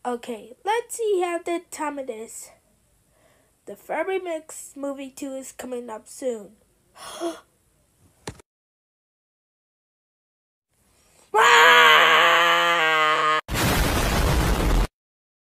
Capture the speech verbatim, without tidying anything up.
Okay, let's see how the time it is. The Furby Mix movie two is coming up soon.